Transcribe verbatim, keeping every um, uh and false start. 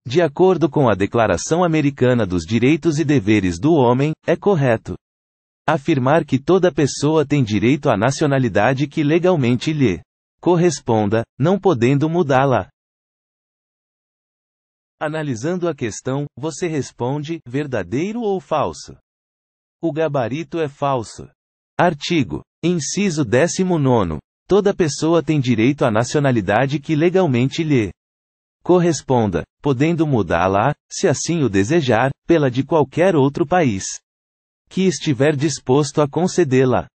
de acordo com a Declaração Americana dos Direitos e Deveres do Homem, é correto afirmar que toda pessoa tem direito à nacionalidade que legalmente lhe corresponda, não podendo mudá-la. Analisando a questão, você responde, verdadeiro ou falso? O gabarito é falso. Artigo. Inciso décimo nono. Toda pessoa tem direito à nacionalidade que legalmente lhe corresponda, podendo mudá-la, se assim o desejar, pela de qualquer outro país que estiver disposto a concedê-la.